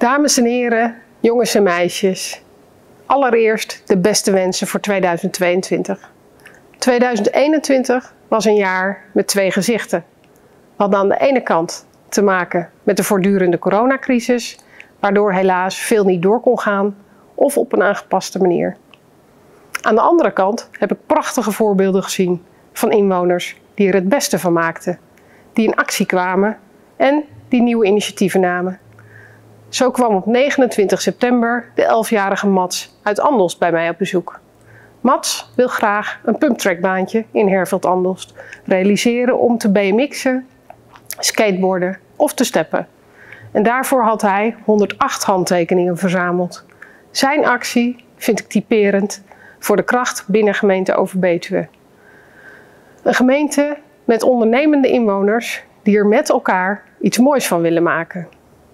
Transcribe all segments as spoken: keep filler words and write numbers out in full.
Dames en heren, jongens en meisjes. Allereerst de beste wensen voor tweeduizend tweeëntwintig. tweeduizend eenentwintig was een jaar met twee gezichten. We hadden aan de ene kant te maken met de voortdurende coronacrisis, waardoor helaas veel niet door kon gaan of op een aangepaste manier. Aan de andere kant heb ik prachtige voorbeelden gezien van inwoners die er het beste van maakten, die in actie kwamen en die nieuwe initiatieven namen. Zo kwam op negenentwintig september de elfjarige Mats uit Andelst bij mij op bezoek. Mats wil graag een pumptrackbaantje in Herveld-Andelst realiseren om te B M X'en, skateboarden of te steppen. En daarvoor had hij honderdacht handtekeningen verzameld. Zijn actie vind ik typerend voor de kracht binnen gemeente Overbetuwe. Een gemeente met ondernemende inwoners die er met elkaar iets moois van willen maken.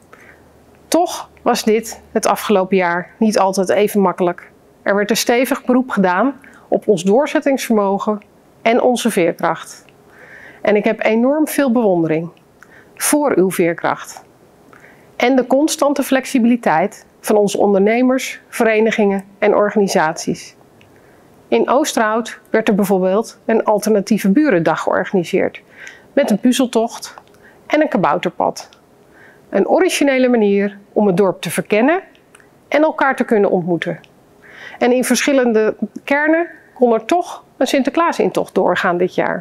Toch was dit het afgelopen jaar niet altijd even makkelijk. Er werd een stevig beroep gedaan op ons doorzettingsvermogen en onze veerkracht. En ik heb enorm veel bewondering voor uw veerkracht. En de constante flexibiliteit van onze ondernemers, verenigingen en organisaties. In Oosterhout werd er bijvoorbeeld een alternatieve burendag georganiseerd met een puzzeltocht en een kabouterpad. Een originele manier om het dorp te verkennen en elkaar te kunnen ontmoeten. En in verschillende kernen kon er toch een Sinterklaasintocht doorgaan dit jaar.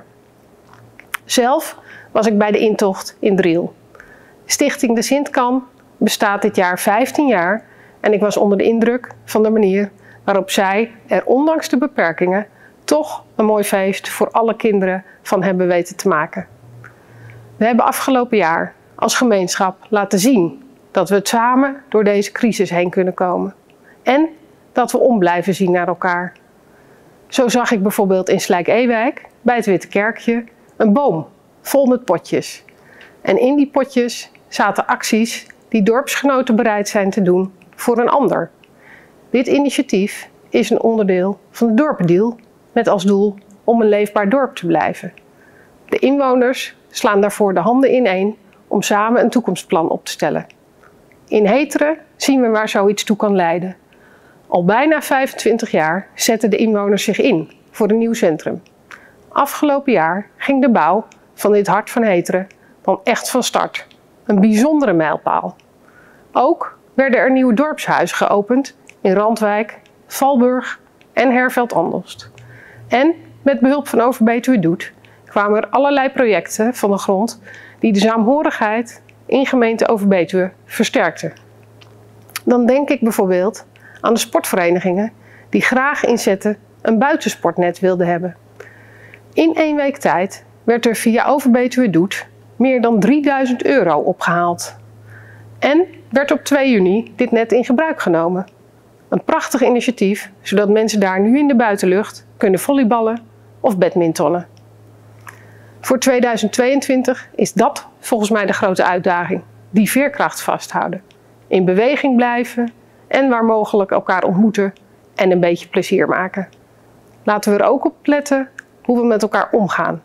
Zelf was ik bij de intocht in Driel. Stichting De Sintkan bestaat dit jaar vijftien jaar en ik was onder de indruk van de manier waarop zij er ondanks de beperkingen toch een mooi feest voor alle kinderen van hebben weten te maken. We hebben afgelopen jaar als gemeenschap laten zien dat we samen door deze crisis heen kunnen komen. En dat we om blijven zien naar elkaar. Zo zag ik bijvoorbeeld in Slijk-Ewijk bij het Witte Kerkje een boom vol met potjes. En in die potjes zaten acties die dorpsgenoten bereid zijn te doen voor een ander. Dit initiatief is een onderdeel van de Dorpendeal met als doel om een leefbaar dorp te blijven. De inwoners slaan daarvoor de handen ineen om samen een toekomstplan op te stellen. In Heteren zien we waar zoiets toe kan leiden. Al bijna vijfentwintig jaar zetten de inwoners zich in voor een nieuw centrum. Afgelopen jaar ging de bouw van dit hart van Heteren dan echt van start. Een bijzondere mijlpaal. Ook werden er nieuwe dorpshuizen geopend in Randwijk, Valburg en Herveld-Andelst. En met behulp van Overbetuwe Doet kwamen er allerlei projecten van de grond die de saamhorigheid in gemeente Overbetuwe versterkten. Dan denk ik bijvoorbeeld aan de sportverenigingen die graag inzetten een buitensportnet wilden hebben. In één week tijd werd er via Overbetuwe Doet meer dan drieduizend euro opgehaald. En werd op twee juni dit net in gebruik genomen. Een prachtig initiatief, zodat mensen daar nu in de buitenlucht kunnen volleyballen of badmintonnen. Voor tweeduizend tweeëntwintig is dat volgens mij de grote uitdaging. Die veerkracht vasthouden. In beweging blijven en waar mogelijk elkaar ontmoeten en een beetje plezier maken. Laten we er ook op letten hoe we met elkaar omgaan.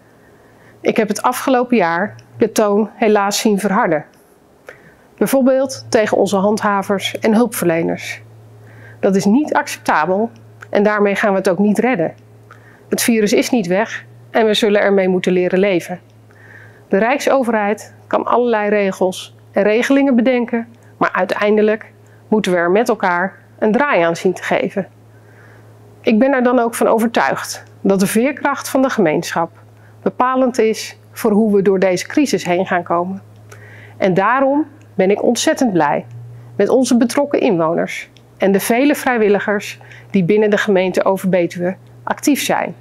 Ik heb het afgelopen jaar de toon helaas zien verharden. Bijvoorbeeld tegen onze handhavers en hulpverleners. Dat is niet acceptabel en daarmee gaan we het ook niet redden. Het virus is niet weg en we zullen ermee moeten leren leven. De Rijksoverheid kan allerlei regels en regelingen bedenken, maar uiteindelijk moeten we er met elkaar een draai aan zien te geven. Ik ben er dan ook van overtuigd dat de veerkracht van de gemeenschap bepalend is voor hoe we door deze crisis heen gaan komen. En daarom ben ik ontzettend blij met onze betrokken inwoners en de vele vrijwilligers die binnen de gemeente Overbetuwe actief zijn.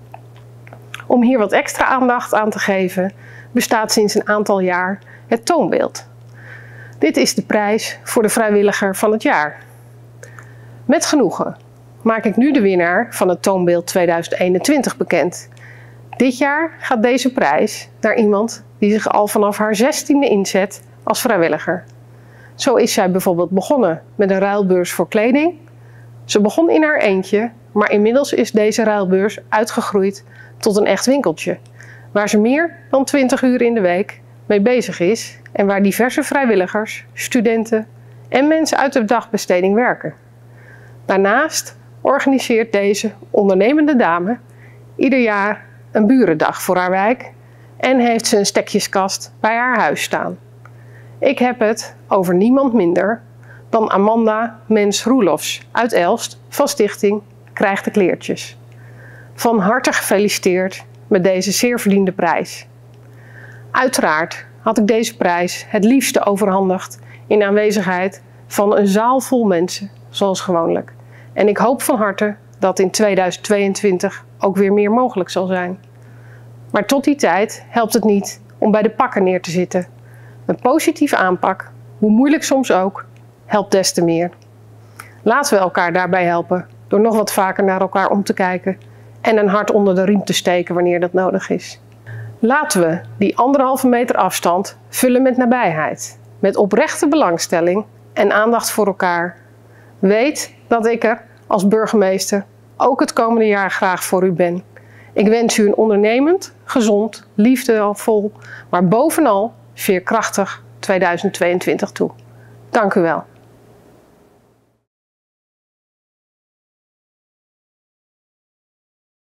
Om hier wat extra aandacht aan te geven, bestaat sinds een aantal jaar het Toonbeeld. Dit is de prijs voor de vrijwilliger van het jaar. Met genoegen maak ik nu de winnaar van het Toonbeeld tweeduizend eenentwintig bekend. Dit jaar gaat deze prijs naar iemand die zich al vanaf haar zestiende inzet als vrijwilliger. Zo is zij bijvoorbeeld begonnen met een ruilbeurs voor kleding. Ze begon in haar eentje, maar inmiddels is deze ruilbeurs uitgegroeid tot een echt winkeltje, waar ze meer dan twintig uur in de week mee bezig is en waar diverse vrijwilligers, studenten en mensen uit de dagbesteding werken. Daarnaast organiseert deze ondernemende dame ieder jaar een burendag voor haar wijk en heeft ze een stekjeskast bij haar huis staan. Ik heb het over niemand minder dan Amanda Mens-Roelofs uit Elst van stichting Krijg de Kleertjes. Van harte gefeliciteerd met deze zeer verdiende prijs. Uiteraard had ik deze prijs het liefste overhandigd in aanwezigheid van een zaal vol mensen, zoals gewoonlijk. En ik hoop van harte dat in tweeduizend tweeëntwintig ook weer meer mogelijk zal zijn. Maar tot die tijd helpt het niet om bij de pakken neer te zitten. Een positieve aanpak, hoe moeilijk soms ook, helpt des te meer. Laten we elkaar daarbij helpen door nog wat vaker naar elkaar om te kijken en een hart onder de riem te steken wanneer dat nodig is. Laten we die anderhalve meter afstand vullen met nabijheid, met oprechte belangstelling en aandacht voor elkaar. Weet dat ik er als burgemeester ook het komende jaar graag voor u ben. Ik wens u een ondernemend, gezond, liefdevol, maar bovenal veerkrachtig tweeduizend tweeëntwintig toe. Dank u wel.